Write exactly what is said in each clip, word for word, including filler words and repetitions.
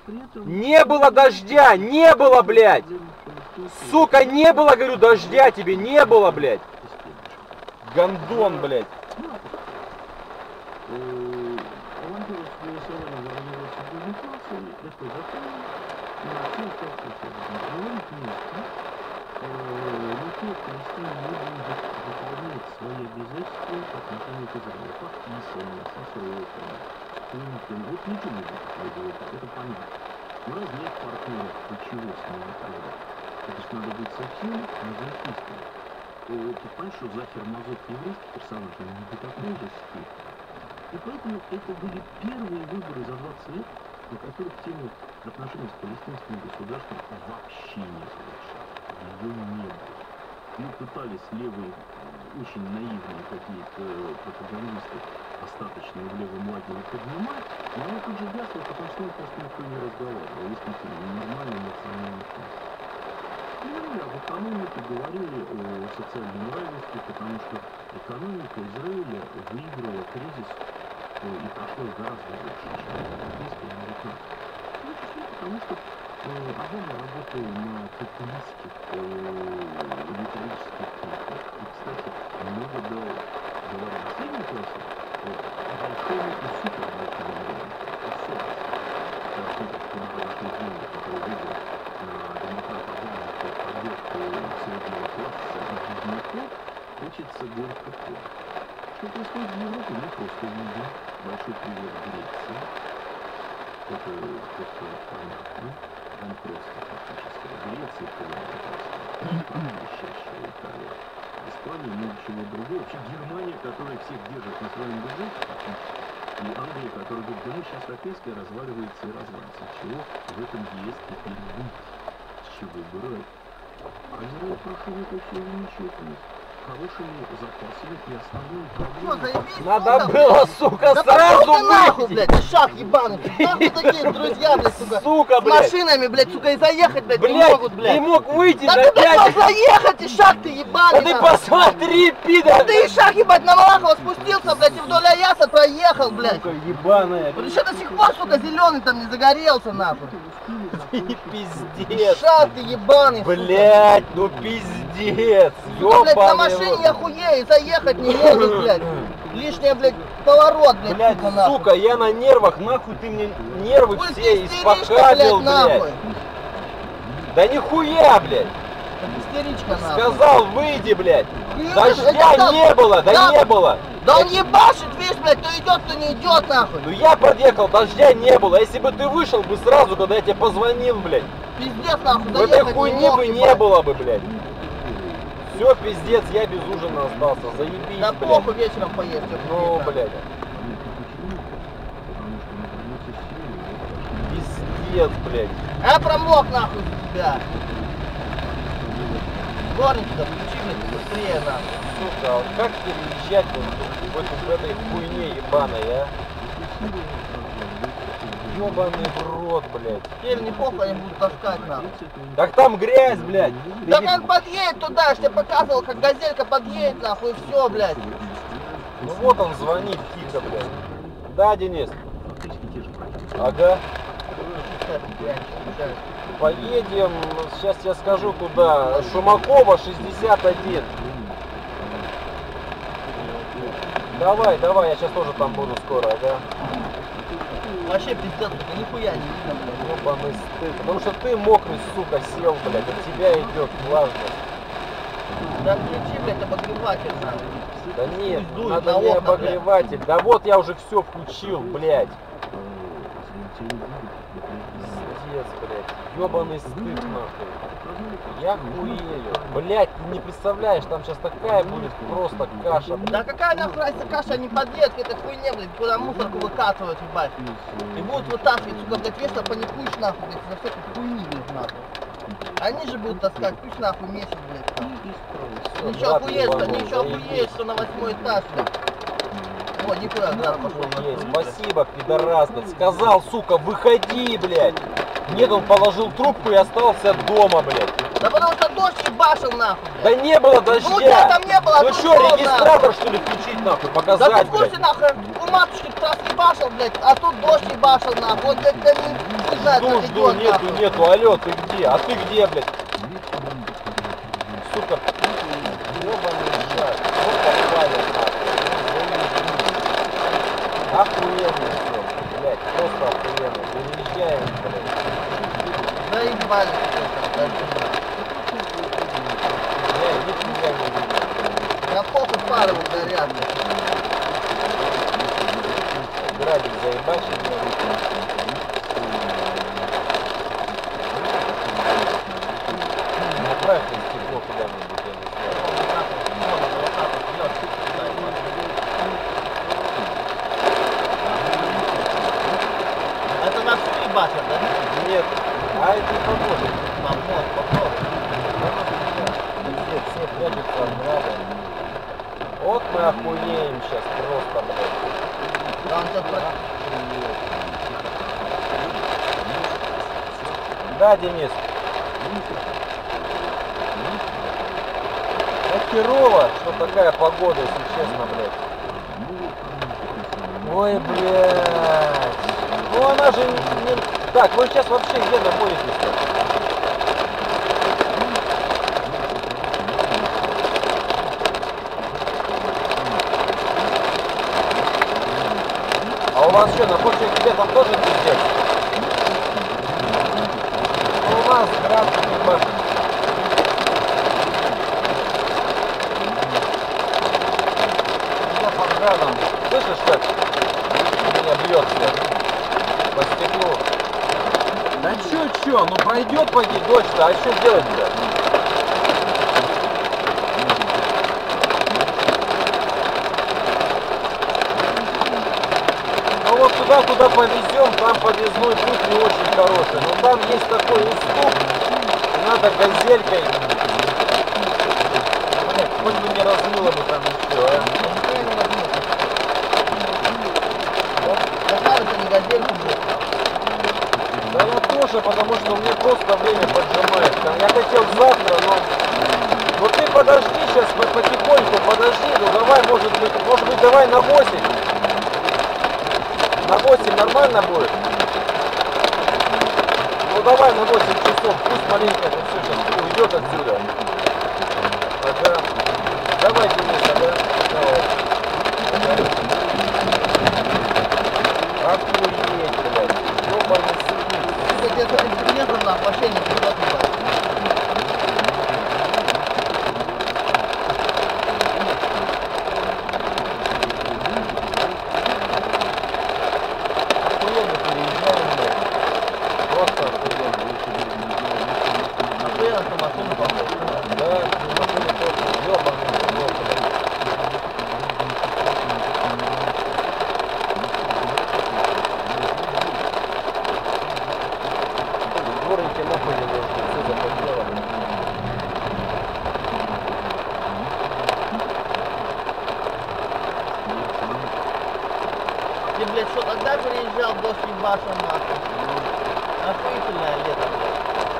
Не было дождя, не было, блядь. Сука, не было, говорю, дождя тебе, не было, блядь. Гандон, блядь. Свои обязательства по отношению к Израилю, подписанные со сроками, пунктом. Вот ничего не будет делать, это понятно. Но раз нет партнеров, то чего с ними тогда? Это ж надо быть совсем мазохистом. Ты понимаешь, что Захер Мазот еврейский персонаж, он не до такой же степени. И поэтому это были первые выборы за двадцать лет, на которых тема отношений с палестинским государством вообще не совершалась. Ее не было. Мы пытались левые, очень наивные какие-то пропагандисты, остаточные в левом лагере поднимать, но они тут же гасли, потому что просто никто не разговаривал, действительно, нормальный национальный класс. И в экономике говорили о социальной равенстве, потому что экономика Израиля выиграла кризис и прошло гораздо лучше, чем европейская и американская. Потому что Обама работал на популистских риторических пунктах. И, кстати, много дал, говоря о среднем классе, большому и супербольшому времени. Особенно. Потому что когда вошли деньги, которые выиграли на демократ Обама по поддержку среднего класса и бедняков, хочется горько плакать. Что происходит в Европе, мы просто видим. Большой привет Греции. Это просто понятно. Там просто фактически Греция, блестящая Италия, Испания, ничего другого. Вообще Германия, которая всех держит на своем бюджете, и Англия, которая говорит, да мы сейчас европейская разваливается и развалится. Чего в этом ЕС теперь быть? С чего брать? А Израиль прошел это все замечательно. Хорошими запасами и основной проблемой. Надо было, сука, да сразу ты нахуй, выйти. блядь, шаг ебаный. Нахуй такие друзья, блядь, сука. Сука, с блядь. машинами, блядь, сука, и заехать, блядь, не Блядь, могут, блядь. ты мог выйти да на ты, блядь, пять. мог заехать, и шаг ты ебаный. Да ты посмотри, пидор. Ты и шаг, ебать, на Малахова спустился, блядь, и вдоль Аяса проехал, блядь. Сука, ебаная. Вот еще до сих пор, сука, зеленый там не загорелся, нахуй. Пиздец. Шаг ты ебаный, блядь, ну пиздец. сука, блядь, на Ёбаный машине рот. я хуею, заехать не могут, блядь. Лишний, блядь, поворот, блядь, Блядь, сука, нахуй. сука, я на нервах, нахуй ты мне нервы Пусть все истеричка, испокадил, блядь, блядь. нахуй. Да нихуя, блядь. Истеричка, нахуй. Сказал, выйди, блядь. Ну, Дождя это- не было, да, да. не было. Да он ебашит, видишь, блядь, то идет, то не идет, нахуй. Ну я подъехал, дождя не было. Если бы ты вышел бы сразу, когда я тебе позвонил, блядь. Пиздец, нахуй, В этой заехать хуйни не мог, бы не ебать. было бы, блядь. Все, пиздец, я без ужина остался. Заебись, Да блядь. похуй, вечером поесть. Ну, блядь. Пиздец, блядь. Я промок, нахуй, за тебя. Горничка, включи, блядь, быстрее, нахуй. Сука, вот как переезжать вот в, эту, в этой хуйне ебаной, а? Ёбаный в рот, блядь. Теперь не похуй, они будут таскать, нахуй. Так там грязь, блядь. Да Ты- он подъедет туда, я ж тебе показывал, как газелька подъедет, нахуй, и все, блядь. Ну вот он звонит тихо, блядь. Да, Денис? Ага. Поедем, сейчас я скажу куда. Шумакова шестьдесят один. Давай, давай, я сейчас тоже там буду скоро, ага. Вообще пиздец, только нихуя не видно, блядь. Ёбаный стыд. Потому что ты мокрый, сука, сел, блядь. От тебя идет влажность. Да включи, блядь, обогреватель, нахуй. Да нет, Пусть дует надо на не окна, обогреватель. Да вот я уже все включил, блядь. Пиздец, блядь. Ёбаный стыд, нахуй. Я хуею. Блядь, ты не представляешь, там сейчас такая будет просто каша. Да какая нахуй разница, каша не подъедет к этой хуйне, блядь, куда мусорку выкатывают, ебать. И будут вытаскивать, сука, блядь, вечно паникуешь, нахуй, блядь, за всякой хуйни, блядь, нахуй. Они же будут таскать, пусть нахуй месяц, блядь, нахуй. Ничего охуеть, ничего охуеть, что на восьмой этаж, блядь. О, нихуя, да, пошел. Есть. Спасибо, пидорас, блядь. Сказал, сука, выходи, блядь. Нет, он положил трубку и остался дома, блядь. Да потому что дождь ебашил, нахуй, блядь. Да не было дождя. Ну у тебя там не было, а Ну тут что, был, регистратор, что ли, включить, нахуй, Да показать, ты в курсе, блядь? нахуй, у матушки раз ебашил, блядь, а тут дождь ебашил, нахуй. Вот, блядь, да не знаю, Жду, как жду, идет, нету, нахуй. нету, алло, ты где? А ты где, блядь? Сука, ёбаный шаг, вот попали, нахуй. Охуенно все, блядь, просто охуенно. Выезжаем, блядь. Заебали что-то, даже не знаю. Я нихуя не видел. На похуй пары горят, блядь. Градик заебачил, блядь. Направь ты стекло куда-нибудь, я не знаю. Это на всю ебашат, да? Нет, а это не поможет. Поможет, поможет. Везде все прячутся от града. Вот мы охуеем сейчас просто, блядь. Да он сейчас про... Да, Денис? Ну херово, что такая погода, если честно, блядь. Ой, блядь. Ну она же не... Так, вы сейчас вообще где находитесь-то? А у вас что, на почве тебе там тоже пиздец? Ну, у нас град не башен. Я под градом. Слышишь, как меня бьет все по стеклу? Да чё, чё? Ну пройдет пойди дождь-то, а что делать-то? Ну вот туда, куда повезем, там подъездной путь не очень хороший. Но там есть такой уступ, и надо газелькой. Блять, хоть бы не размыло бы там еще, а. Да надо ты не газельку, блядь. Да я тоже, потому что мне просто время поджимает. Там я хотел завтра, но... Ну ты подожди сейчас, потихоньку, подожди, ну давай, может быть, может быть, давай на восемь. На восемь нормально будет? Ну давай на восемь часов, пусть маленько это все сейчас уйдет отсюда. Ага. Давай, Денис, ага. Давай. Охуеть, блядь. Ёбаный сын. Сука, тебе с этим приездом, нахуй, вообще не придет, ебать. Охуенно переезжаем, блядь. Просто охуенно. Охуенно, что машину похож. Да, машина тоже ёбаный, ёбаный. Дворники нахуй не нужны, все запотело. Ты, блядь, что, тогда переезжал, дождь ебашил, нахуй? Охуительное лето, блядь.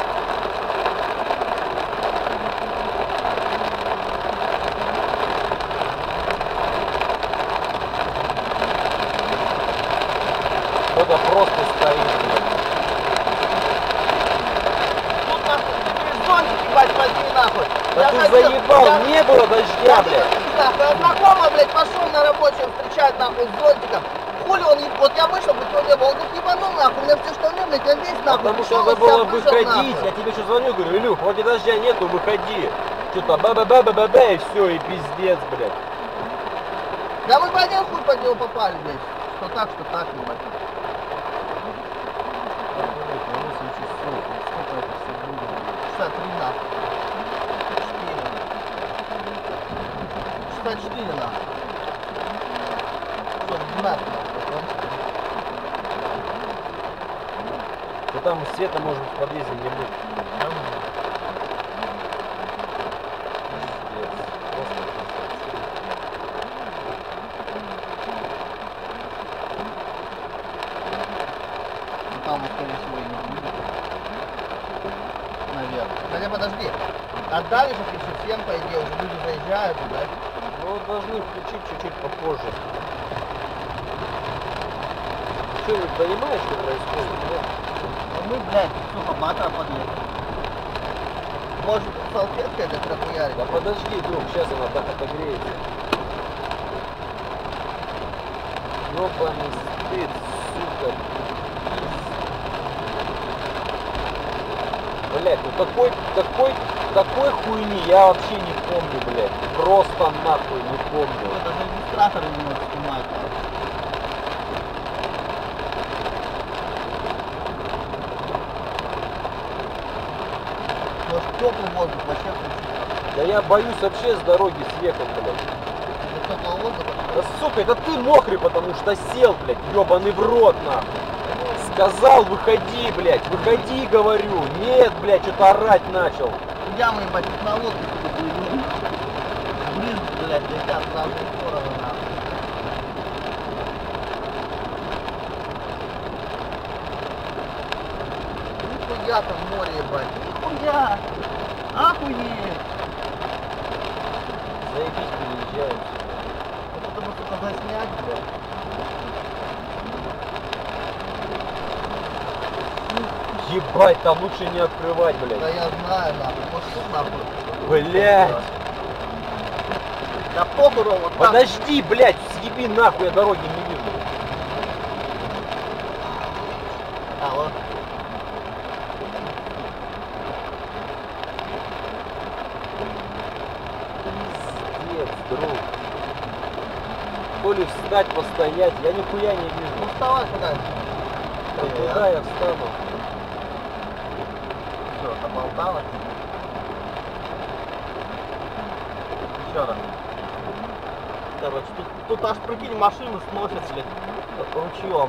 Кто-то просто стоит, блядь. Тут, нахуй, ты зонтик, ебать, возьми, нахуй. Да Я ты ходил- заебал, я- не было дождя, блядь. Нахуй, я знакомый, блядь, пошел на рабочем встречать, нахуй, с зонтиком. Хули он, вот я вышел, бы его не было, он говорит, ебанул, нахуй, у меня все штаны, блядь, я весь, нахуй, Потому что пришел, надо из себя было вышел, выходить. нахуй. Я тебе еще звоню, говорю, Илюх, вроде дождя нету, выходи. Что-то ба-ба-ба-ба-ба, и все, и пиздец, блядь. Да мы в один хуй под него попали, блядь. Что так, что так, ебать. шестьдесят три нахуй. четыре. шестьдесят четыре нахуй. сорок двенадцать нахуй. Да там света, может, в подъезде не будет. Пиздец, просто пиздец. Ну там, скорее всего, и не будет. Наверное. Хотя подожди. Отдали же пишут всем, по идее, уже люди заезжают, да? Ну, должны включить чуть-чуть попозже. что, не понимаешь, что происходит? А мы, блядь, сука, матра подъехали. Может, салфетка это прохуярить? Да подожди, друг, сейчас она так отогреется. Ёбаный стыд, сука. Блять, ну такой, такой, такой хуйни я вообще не помню, блядь. Просто нахуй не помню. Ой, даже регистратор не может снимать. Может, теплый воздух вообще включить? Да я боюсь вообще с дороги съехать, блядь. Для теплого воздуха? Да сука, это ты мокрый, потому что сел, блядь, ёбаный в рот, нахуй. Сказал, выходи, блядь, выходи, говорю. Нет, блядь, что-то орать начал. Я, мы, ебать, на лодке плывем. Брызги, блядь, летят в разные стороны, нахуй. Нихуя там море, ебать. Нихуя! Охуеть! Заебись, переезжаем. Это чтобы, сука, заснять, блядь. Ебать, там лучше не открывать, Да блядь. я знаю, нахуй. Может, тут нахуй. Блядь. Да похуй, Рома, вот так. Подожди, блядь, съеби нахуй, я дороги не вижу. Алло. Пиздец, друг. То ли встать, постоять, я нихуя не Ну вижу. вставай куда? Да куда я встану? Все, заболталась. Еще раз. Короче, тут, тут аж прикинь, машины сносят, блядь, ручьем.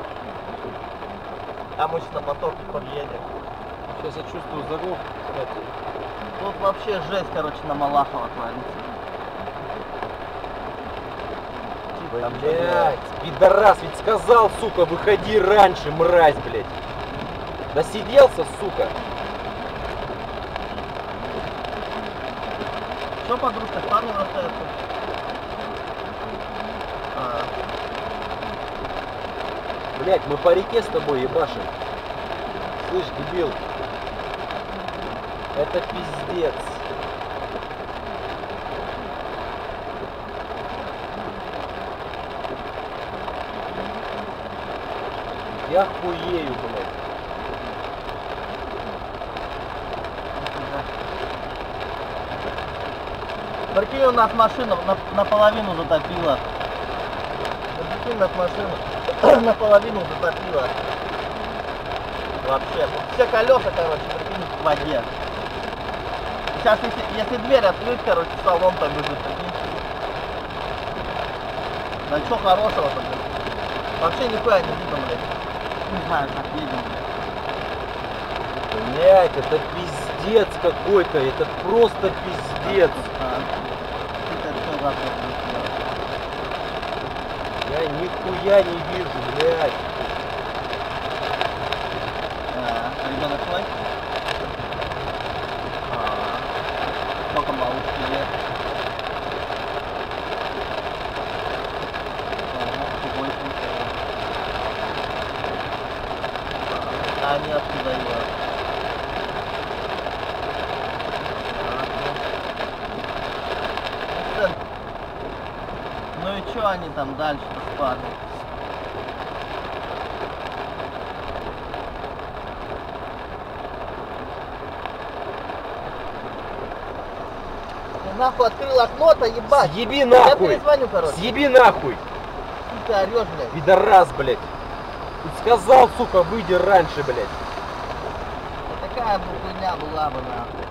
А мы сейчас на потоке подъедем. Сейчас я чувствую заглох, кстати. Тут вообще жесть, короче, на Малахово творится. Там что делать? Блядь, пидорас, ведь сказал, сука, выходи раньше, мразь, блядь. Досиделся, сука. Что, подружка, с парнем расстается? А, Блядь, мы по реке с тобой ебашим. Слышь, дебил. Это пиздец. Я хуею, блядь. прикинь, у нас машина на- наполовину затопила. Прикинь, нас машина наполовину затопила. Вообще. Все колеса, короче, прикинь, в воде. Сейчас, если, если дверь открыть, короче, салон побежит, прикинь. Да что хорошего-то, блядь? Вообще нихуя не видно, блядь. Не знаю, как едем, блядь. Блядь, это пиздец какой-то. Это просто пиздец. А, это все завтра будет делать. Я нихуя не вижу, блядь. А, ребенок твой? А, сколько малышки лет? Ага, другой путь. А они откуда ее? Ну и что они там дальше-то с парнем? Ты нахуй открыл окно-то, ебать! Съеби Я нахуй. перезвоню, короче. Съеби нахуй. Ты орешь, блядь. Пидорас, блядь. Ты сказал, сука, выйди раньше, блядь. Такая бы хуйня была бы, нахуй.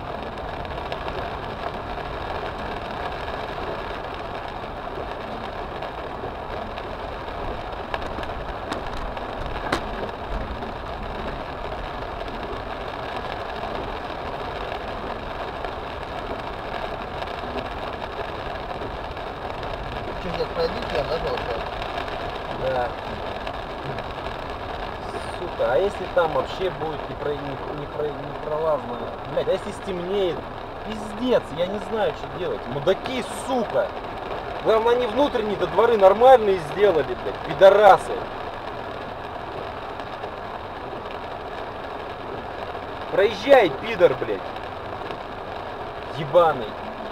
Что сейчас пройдите, я нажал сейчас. Да. Сука, а если там вообще будет непро... не- непро... непролазно? Блядь, а если стемнеет? Пиздец, я не знаю, что делать. Мудаки, сука. Главное, они внутренние-то дворы нормальные сделали, блядь, пидорасы. Проезжай, пидор, блядь. Ебаный.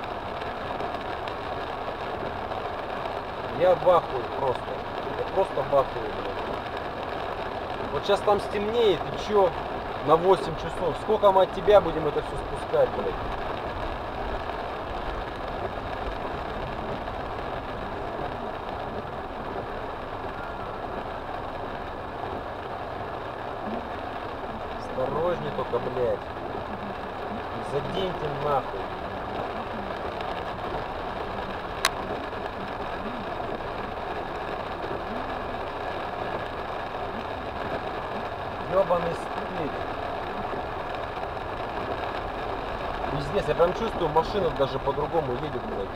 Я в ахуе просто. Я просто в ахуе, блядь. Вот сейчас там стемнеет, и чё? На восемь часов. Сколько мы от тебя будем это все спускать, блядь? Осторожней только, блядь. Заденьте нахуй. Ёбаный стыд. Пиздец, я прям чувствую, машина даже по-другому едет, блядь.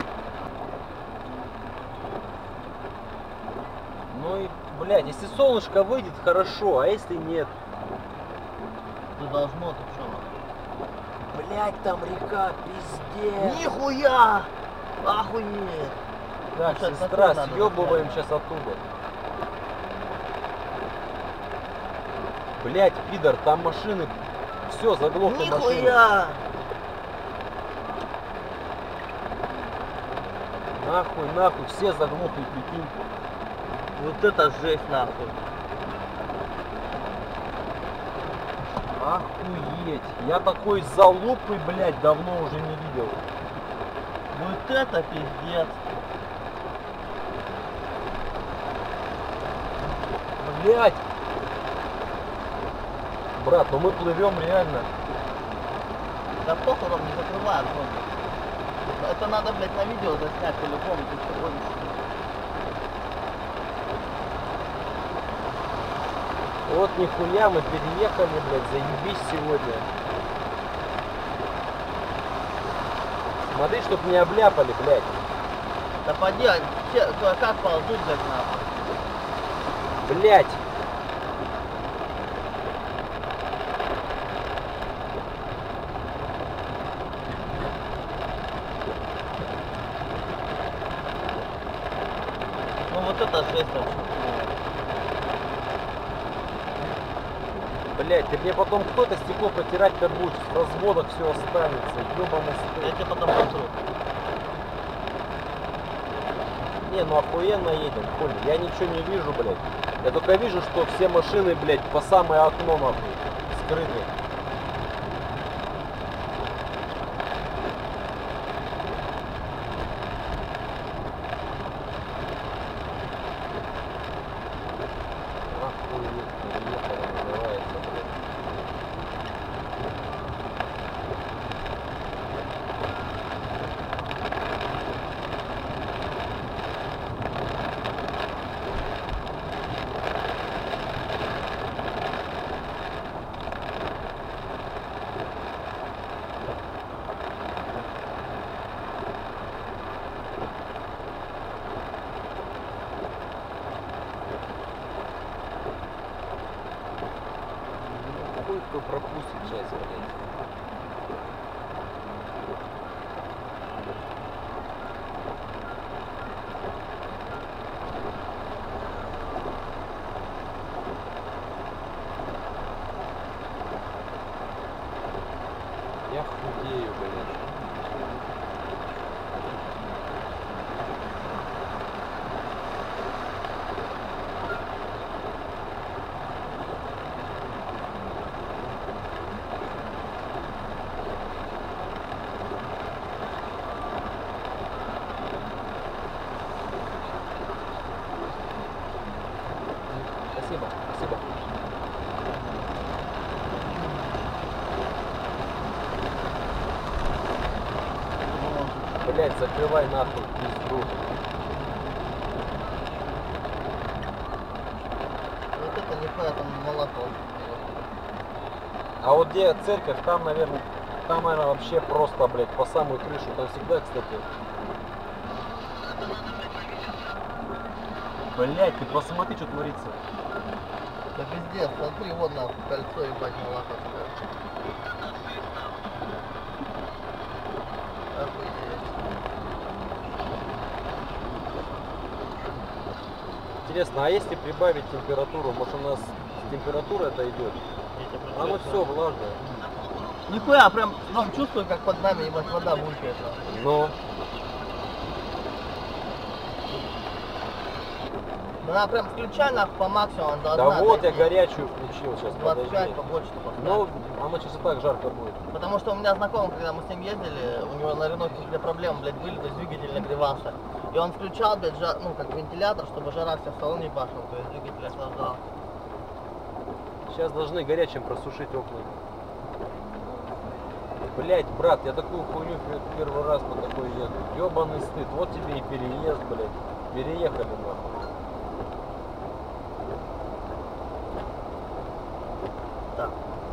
Ну и, блядь, если солнышко выйдет, хорошо, а если нет? Ты должно, ты что? Блядь, там река, пиздец. Нихуя! Охуеть! Так, Сейчас сестра, оттуда надо съебываем достать. сейчас оттуда. Блядь, пидор, там машины. Все, заглохла машина. Нихуя! Нахуй, нахуй, все заглохли, прикинь. Вот это жесть нахуй. Охуеть. Я такой залупы, блядь, давно уже не видел. Вот это пиздец. Блядь. Брат, ну мы плывем реально. Да похуй, вам не закрывают просто. Это надо, блядь, на видео заснять по-любому, ты что гонишь? Вот нихуя мы переехали, блядь, заебись сегодня. Смотри, чтоб не обляпали, блядь. Да поди, а все, как ползут, блядь, нахуй. Блядь. Ну вот это жесть вообще. Блядь, ты мне потом кто-то стекло протирать-то будешь, в разводах все останется, ёбаный Я стыд. тебе потом потру. Не, ну охуенно едем, хули, я ничего не вижу, блядь. Я только вижу, что все машины, блядь, по самое окно, нахуй, скрыты. Охуеть, переехали, называется, блядь. Хуй кто пропустит часть, блядь. Я худею, блядь. Спасибо, спасибо. Блять, закрывай нахуй пизду. Вот это нихуя там молоко. А вот где церковь, там, наверное, там, наверное, вообще просто, блядь, по самую крышу. Там всегда, кстати. Блять, ты посмотри, что творится. Да пиздец, смотри, вот нахуй кольцо ебать молоко. Охуеть. Интересно, а если прибавить температуру, может у нас с температурой это идет? Оно все влажное. Нихуя, прям, прям чувствую, как под нами ебать вода булькает. Ну, Она прям включай нахуй по максимуму, она да должна вот я дойти. горячую включил сейчас, двадцать пять подожди. побольше-то Ну, поставить. оно сейчас и так жарко будет. Потому что у меня знакомый, когда мы с ним ездили, у него на Рено какие-то проблемы, блядь, были, то есть двигатель нагревался. И он включал, блядь, жар, ну, как вентилятор, чтобы жара вся в салон не башил, то есть двигатель охлаждал. Сейчас должны горячим просушить окна. Блять, брат, я такую хуйню пер- первый раз по такой еду. Ёбаный стыд. Вот тебе и переезд, блядь. Переехали нахуй. Так.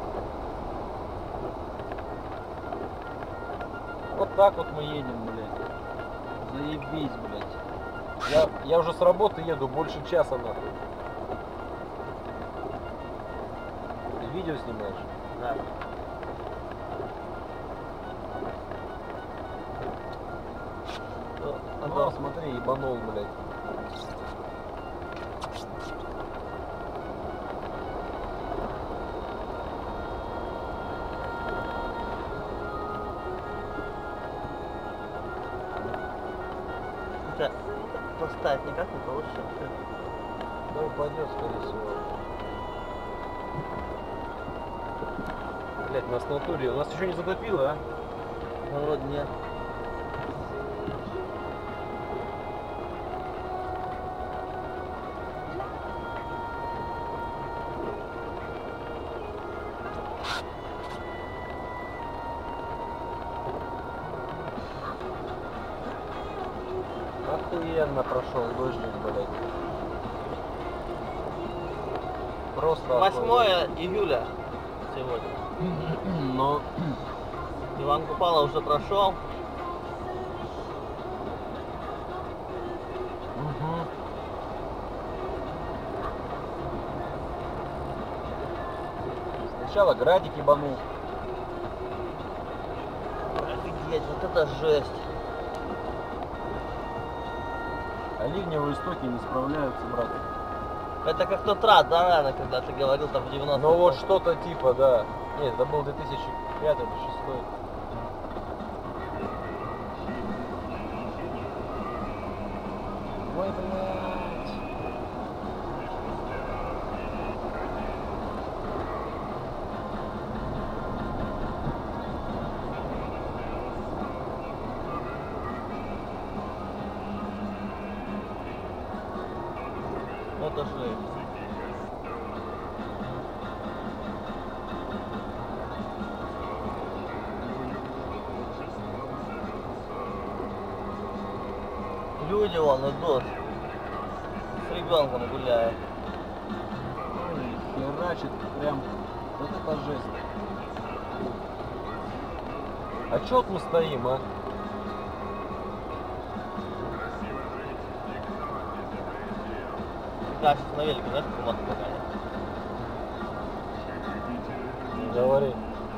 Вот так вот мы едем, блядь. Заебись, блядь. Я, я уже с работы еду больше часа нахуй. Ты видео снимаешь? Да. Антон, смотри, ебанул, блядь. Сейчас поставить никак не получится. Да упадет, скорее всего. Блять, нас в натуре. У нас еще не затопило, а? Ну вот нет. Охуенно прошел дождик, блядь. Просто восьмое июля сегодня. охуенно. Но Иван Купала уже прошел. Угу. Сначала градик ебанул. Офигеть, вот это жесть. А ливневые стоки не справляются, брат. Это как тот раз, да, наверное, когда ты говорил там в девяностых. Ну вот что-то типа, да. Нет, это был две тысячи пятый или две тысячи шестой. Ой, блядь. Это жесть. Люди вон идут. С ребенком гуляют. Ой, херачит прям. Вот это жесть. А чё вот мы стоим, а? Да, сейчас на велике, знаешь, как мотор погонять. Не говори.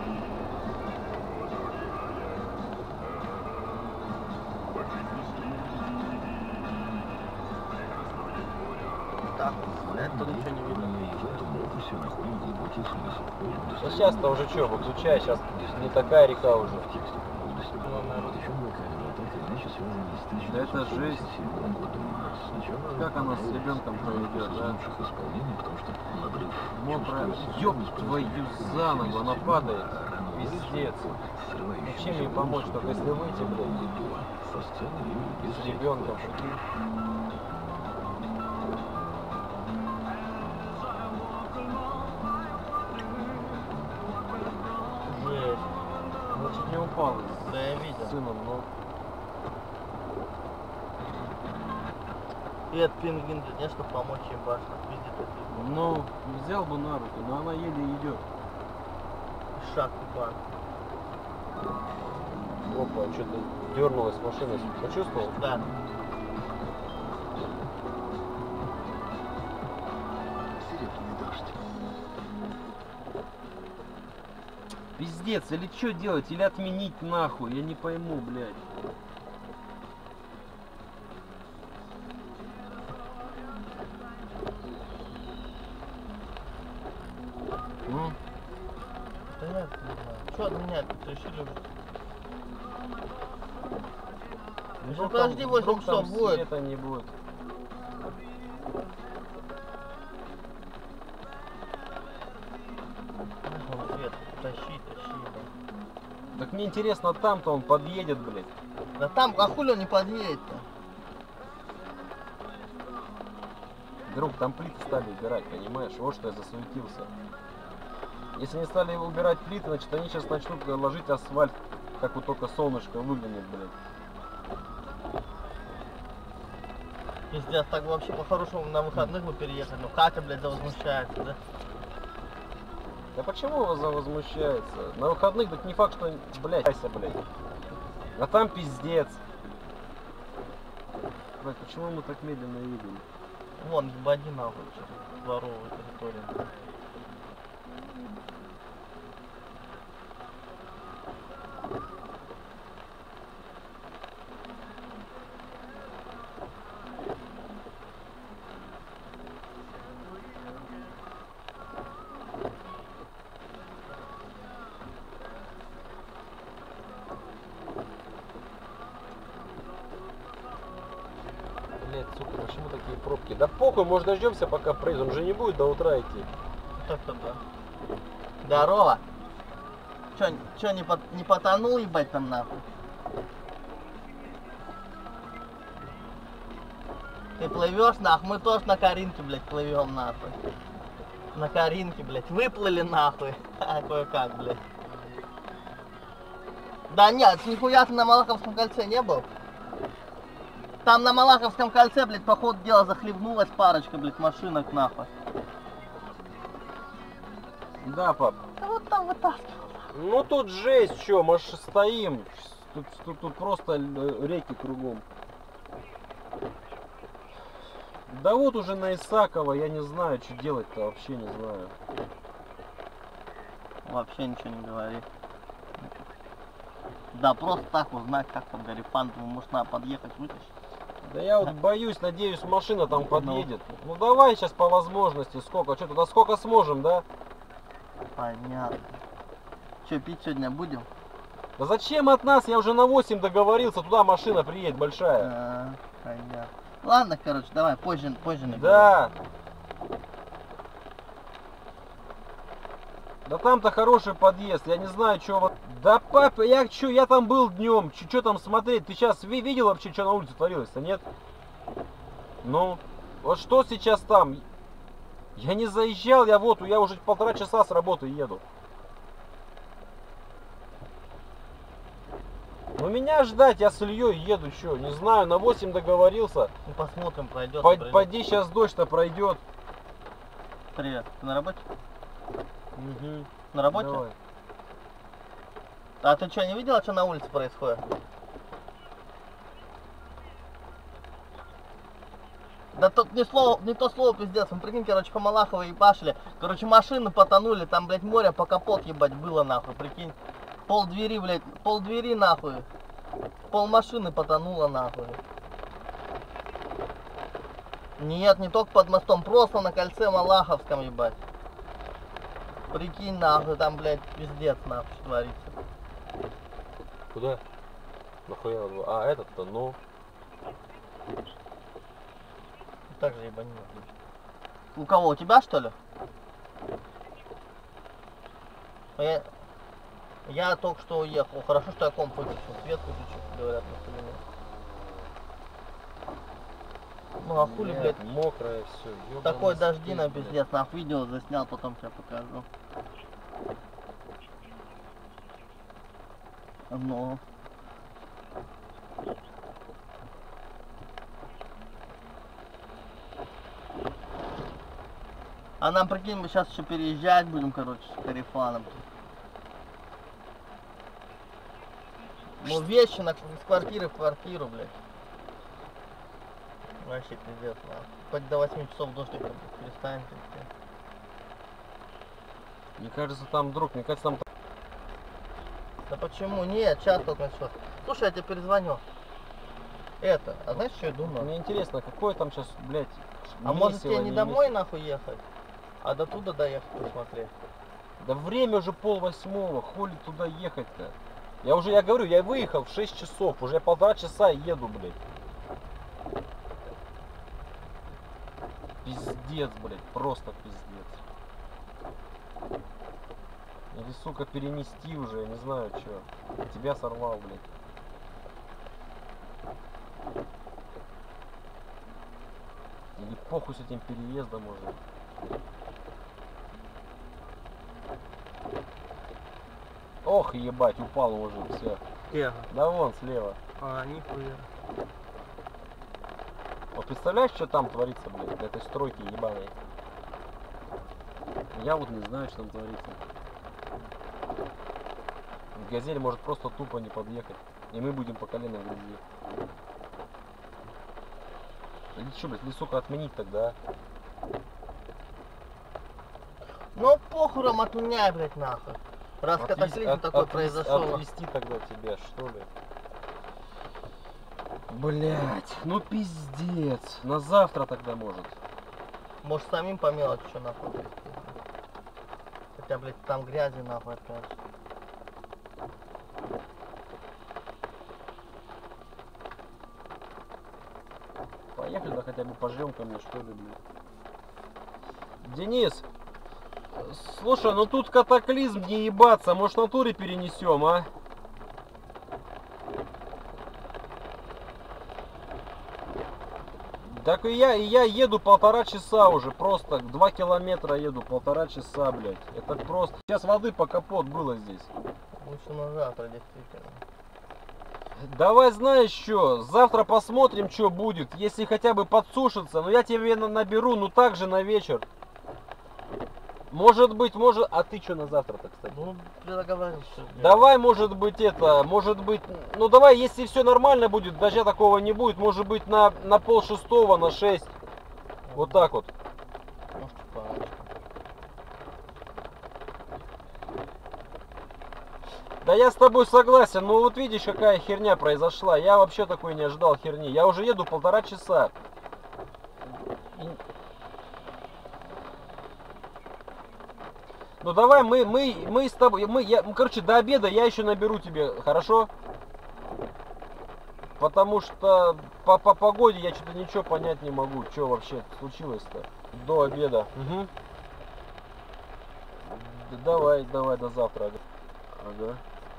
Так, блядь, тут ничего не видно. Ну сейчас-то уже что, выключай, сейчас не такая река уже. Да это жесть. Как она с ребенком проведет, да? Мокрая. Ёб твою за ногу, она падает. Пиздец. Ну чем ей помочь, только если выйти, блядь. С ребенком, прикинь. Жесть. Ну чуть не упал Да я видел. с сыном, но... И этот пингвин, блядь, нет, чтобы помочь им башня. Пиздец, это Ну, взял бы на руки, но она еле идет. шаг бан. Опа, что-то дернулась машина, почувствовал? Да. Пиздец, или что делать, или отменить нахуй, я не пойму, блядь. М? Да я не знаю. Что отменять? Решили уже. Ну подожди, восемь часов будет. Света не будет. Ну, свет, тащи, тащи, да. Так мне интересно, там-то он подъедет, блядь. Да там, а хули он не подъедет-то? Друг, там плиты стали убирать, понимаешь? Вот что я засуетился. Если не стали убирать плиты, значит они сейчас начнут ложить асфальт, как вот только солнышко выглянет, блядь. Пиздец, так вообще по-хорошему на выходных бы переехать, но Катя, блядь, возмущается, да? Да почему вас возмущается? На выходных так не факт, что, блядь, айся, блядь. А там пиздец. Блядь, почему мы так медленно едем? Вон, ебади нахуй через дворовую территорию. Блядь, сука, почему такие пробки? Да похуй, может дождемся, пока проедем. Он же не будет до утра идти. Так-то да. Здорово. Чё, чё не, пот, не потонул, ебать, там нахуй? Ты плывешь, нахуй, мы тоже на Каринке, блядь, плывем, нахуй. На Каринке, блядь, выплыли, нахуй. Кое-как, блядь. Да нет, нихуя ты на Малаховском кольце не был? Там на Малаховском кольце, блядь, по ходу дела захлебнулась парочка, блядь, машинок, нахуй. Да, пап. Да вот там вытаскивал. Ну тут жесть, чё, мы ж стоим. Тут, тут, тут просто реки кругом. Да вот уже на Исакова, я не знаю, что делать-то, вообще не знаю. Вообще ничего не говори. Да просто так узнать, как там Гарифан, думаю, может надо подъехать, вытащить. Да я вот боюсь, надеюсь, машина там подъедет. Ну давай сейчас по возможности, сколько, что туда сколько сможем, да? Понятно. Че, пить сегодня будем? Да зачем от нас? Я уже на восемь договорился, туда машина приедет большая. А, понятно. Ладно, короче, давай, позже, позже наберем. Да. Да там-то хороший подъезд, я не знаю, что вот. Да папа, я что, я там был днем, что там смотреть? Ты сейчас видел вообще, что на улице творилось-то, нет? Ну, вот что сейчас там? Я не заезжал, я вот, я уже полтора часа с работы еду. Ну меня ждать, я с Ильей еду, что, не знаю, на восемь договорился. Ну посмотрим, пройдет. По Поди сейчас дождь-то пройдет. Привет, ты на работе? Угу. На работе? Давай. А ты что, не видела, что на улице происходит? Да тут не, слово, не то слово, пиздец. Мы, прикинь, короче, по Малаховой ебашили. Короче, машины потонули, там, блядь, море по капот ебать было, нахуй, прикинь. Пол двери, блядь, пол двери, нахуй. Пол машины потонуло, нахуй. Нет, не только под мостом, просто на кольце Малаховском, ебать. Прикинь, нахуй, там, блядь, пиздец, нахуй, что творится. Куда? Нахуя? А, этот-то, ну. Так же ебанина. У кого? У тебя, что ли? Я, я только что уехал. Хорошо, что я комп выключил. Свет выключил, говорят, на стороне. Ну а хули, блядь, мокрая все. такой дождина, пиздец, нахуй, видео заснял, потом тебе покажу. Ну. А нам, прикинь, мы сейчас еще переезжать будем, короче, с Карифаном. Ну, вещи на, с квартиры в квартиру, блядь. Вообще пиздец, нахуй. Хоть до восьми часов дождь перестанет. Мне кажется, там, друг, мне кажется, там... Да почему? Нет, сейчас только началось. Слушай, я тебе перезвоню. Это, а знаешь, что я думаю? Мне интересно, какое там сейчас, блядь, А может тебе не месиво, домой месиво? нахуй ехать, а до туда доехать посмотреть? Да время уже пол восьмого, хули туда ехать-то? Я уже, я говорю, я выехал в шесть часов, уже полтора часа еду, блядь. Пиздец, блядь, просто пиздец. Или, сука, перенести уже, я не знаю, что. Тебя сорвал, блядь. Или похуй с этим переездом уже. Ох, ебать, упал мужик, все. Где? Да вон, слева. А, нихуя. Вот представляешь, что там творится, блядь, в этой стройке ебаной? Я вот не знаю, что там творится. Газель может просто тупо не подъехать. И мы будем по колено в грязи. Или что, блядь, или, сука, отменить тогда? Ну похуром отменяй, блядь, нахуй. Раз Отвез- катаклизм от- такой отвез- произошел. Отвезти тогда тебя, что ли? Блять, ну пиздец. На завтра тогда может. Может самим по мелочи что нахуй отвезти. Хотя, блядь, там грязи нахуй опять. Поехали, да хотя бы пожрем ко мне, что ли, блядь. Денис, слушай, ну тут катаклизм не ебаться, может в натуре перенесем, а? Так и я, и я еду полтора часа уже, просто два километра еду, полтора часа, блядь. Это просто. Сейчас воды по капот было здесь. Лучше на завтра, действительно. Давай, знаешь что, завтра посмотрим, что будет. Если хотя бы подсушится, но я тебе на- наберу, ну так же на вечер. Может быть, может... А ты что на завтра-то, кстати? Ну, договорились, что сделать. Давай, может быть, это, может быть, ну давай, если все нормально будет, дождя такого не будет, может быть, на, на пол шестого, на шесть. Вот так вот. Может, пораньше. Да я с тобой согласен, но вот видишь, какая херня произошла. Я вообще такой не ожидал херни. Я уже еду полтора часа. И- Ну давай мы, мы, мы с тобой, мы, я, ну, короче, до обеда я еще наберу тебе, хорошо? Потому что по, по погоде я что-то ничего понять не могу, что вообще случилось-то до обеда. Угу. Давай, давай, до завтра. Ага.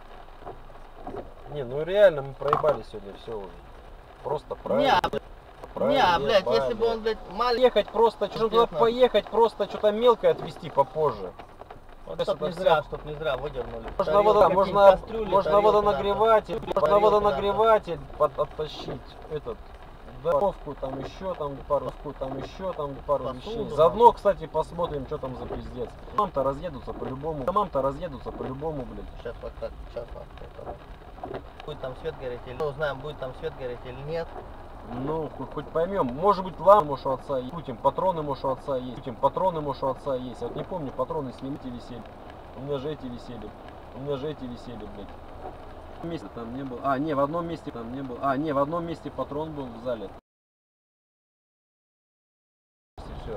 Не, ну реально мы проебали сегодня все уже. Просто Не, правильно. не, блядь, если бы он, блядь, маленький... Ехать просто, что туда Интересно. поехать, просто что-то мелкое отвезти попозже. Вот, То есть чтоб это не всё- зря, чтоб не зря выдернули. Можно, Тарелки, вода, какие-то можно, кастрюли, можно тарелки водонагреватель, надо. можно Тарелки водонагреватель под, оттащить этот, духовку, там еще там пару, там еще там пару Посуду вещей. надо. Заодно, кстати, посмотрим, что там за пиздец. Домам-то разъедутся по-любому, домам-то разъедутся по-любому, блядь. Сейчас вот так, сейчас вот так. Будет там свет гореть или... Ну, узнаем, будет там свет гореть или нет. Ну, хоть, хоть поймем. Может быть, лампы, может, у отца есть. Путин, патроны, может, у отца есть. Путин, патроны, может, у отца есть. Я вот не помню, патроны с ним эти висели. У меня же эти висели. У меня же эти висели, блядь. В одном месте там не было. А, не, в одном месте там не было. А, не, в одном месте патрон был в зале. Все.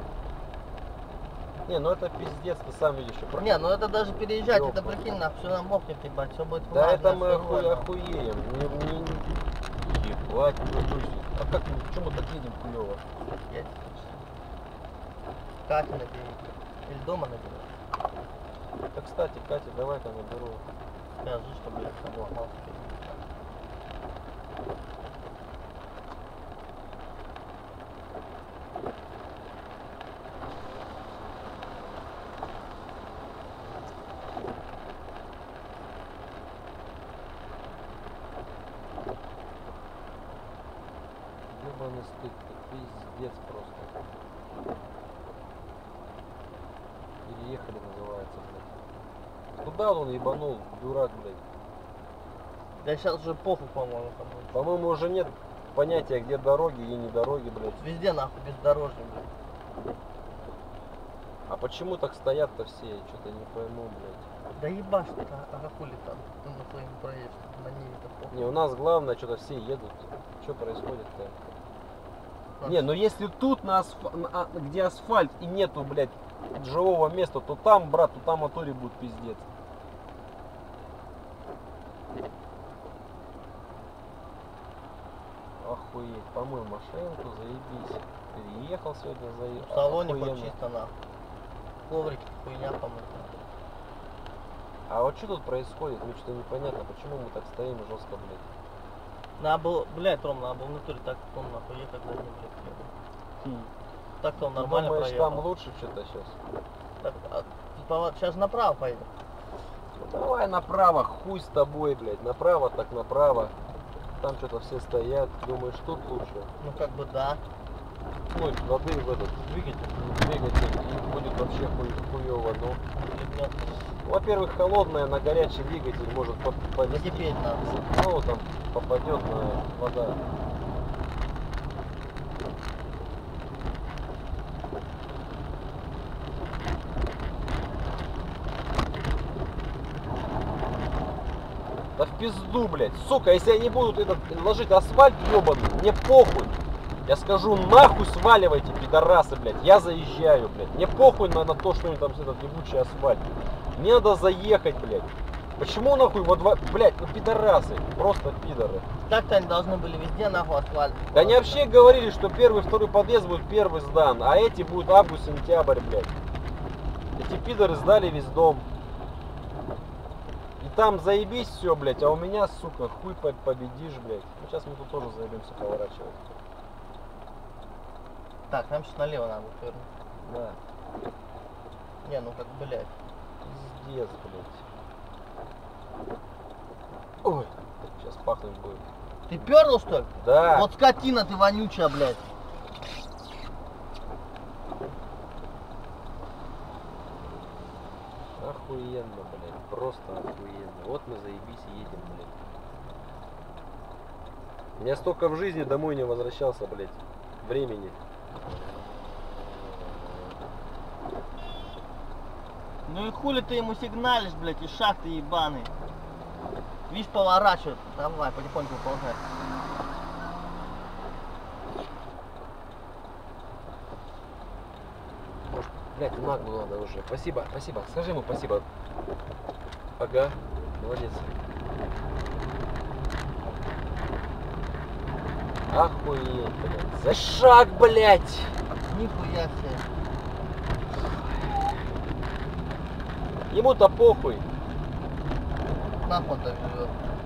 Не, ну это пиздец, ты сам видишь. Что Не, ну это даже переезжать, Ёпта. это прикинь, нахуй, все намокнет, ебать, все будет Да влажно, это мы всё оху... влажно. охуеем. Не, не, не... Ебать, ну, слушай. А как мы, почему мы так едем хуёво? Едь. Катя набери. Или дома набери. Да, кстати, Катя, давай-ка наберу. Скажи, что, блядь, обломался. Ебаный стыд, это пиздец просто. Переехали, называется, блядь. Куда он ебанул, дурак, блядь? Да сейчас уже похуй, по-моему, по-моему. По-моему, уже нет понятия, где дороги и не дороги, блядь. Везде, нахуй, бездорожье, блядь. А почему так стоят-то все? Я что-то не пойму, блядь. Да ебашь ты, а, а хули там, ну, на своем проезде, на ней это похуй. Не, у нас главное, что-то все едут. Что происходит-то? А Не, ну если тут на асф... на- а, где асфальт и нету, блядь, от живого места, то там, брат, то там моторе будет пиздец. Охуеть, помыл машинку, заебись. Переехал сегодня, заебись. В салоне хоть чисто нахуй. Коврики, хуйня помыта. А вот что тут происходит? Мне что-то непонятно, почему мы так стоим жестко, блядь. Надо было, блядь, Ром, надо было в натуре так, он нахуй ехать за ним, блядь. Хм. Так-то он Ты нормально думаешь, проехал. там лучше что-то сейчас? Так, а, поворот, сейчас направо поедем. Ну, давай направо, хуй с тобой, блядь. Направо так направо. Там что-то все стоят. Думаешь, тут лучше? Ну как бы да. Ну, воды в этот двигатель, двигатель и будет вообще хуй, хуёво. Ну, Легнёт. во-первых, холодная на горячий двигатель может по- повести. Закипеть надо. Ну, там попадет на вода. Да в пизду, блядь. Сука, если они будут этот, ложить асфальт ебаный, мне похуй. Я скажу, нахуй сваливайте, пидорасы, блядь. Я заезжаю, блядь. Мне похуй на, на то, что они там этот ебучий асфальт. Мне надо заехать, блядь. Почему нахуй во два... Блядь, ну пидорасы. Просто пидоры. Так-то они должны были везде нахуй асфальт. Да они вообще говорили, что первый, второй подъезд будет первый сдан, а эти будут август, сентябрь, блядь. Эти пидоры сдали весь дом. И там заебись все, блядь, а у меня, сука, хуй победишь, блядь. Ну сейчас мы тут тоже заебемся поворачивать. Так, нам сейчас налево надо повернуть. Да. Не, ну как, блядь. Пиздец, блядь. Ой, сейчас пахнуть будет. Ты пернул, что ли? Да. Вот скотина ты вонючая, блядь. Охуенно, блядь. Просто охуенно. Вот мы заебись едем, блядь. Я столько в жизни домой не возвращался, блядь. Времени. Ну и хули ты ему сигналишь, блядь, из шахты ебаный. Видишь, поворачивает. Давай, потихоньку ползай. Может, блядь, нагло надо уже. Спасибо, спасибо. Скажи ему спасибо. Ага, молодец. Охуеть, блядь. За шаг, блядь! Нихуя себе. Ему-то похуй. Нахуй так живет.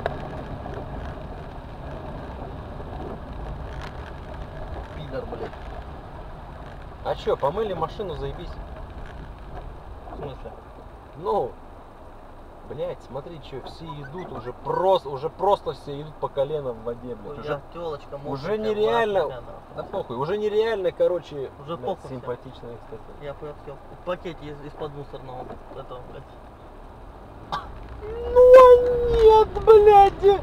Пидор, блядь. А чё, помыли машину, заебись. В смысле? Ну, блядь, смотри, что все идут уже просто, уже просто все идут по колено в воде, блядь. Ой, Уже, я тёлочка, уже мокренькая, нереально, влажная, нахуй. да похуй, уже нереально, короче, Уже блядь, похуй всем. симпатичная, кстати. Я хотел в пакете из- из-под мусорного этого, блядь. Ну а нет, блядь!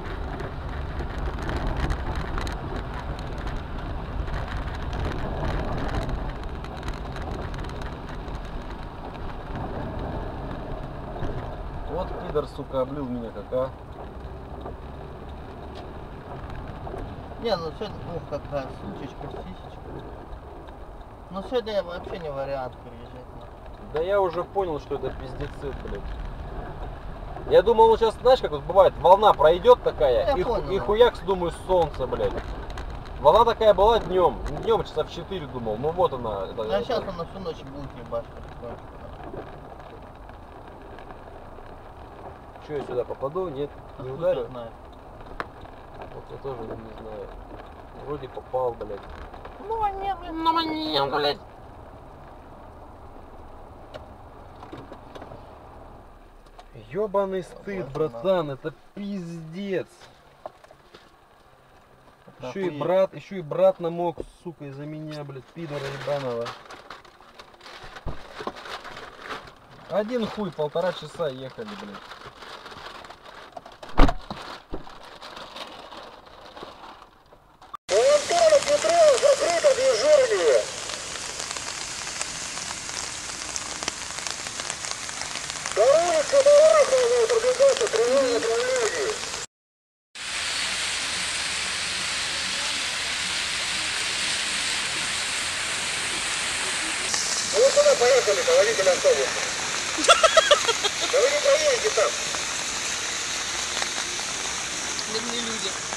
Вот пидор, сука, облил меня как, а. Не, ну сегодня, ух, какая сучечка, сисечка. Ну сегодня вообще не вариант переезжать, нахуй. Да я уже понял, что это пиздецит, блядь. Я думал, ну сейчас, знаешь, как вот бывает, волна пройдет такая, Я и, ху- понял, и да. хуякс, думаю, солнце, блядь. Волна такая была днем, днем часа в четыре думал, ну вот она. Это, А это- сейчас она всю ночь будет ебать. потихоньку. Что, я сюда попаду? Нет, А не хуй ударю? его знает. Вот я тоже не знаю. Вроде попал, блядь. Ну а не, блядь. Ну мне, блядь. Ёбаный стыд, Давай, братан, это пиздец. Это Еще и охуеть. брат, еще и брат намок, сука, из-за меня, блядь, пидора ебаного. Один хуй, полтора часа ехали, блядь. Вот сюда поехали. того. Да вы не проедете там. Мирные люди.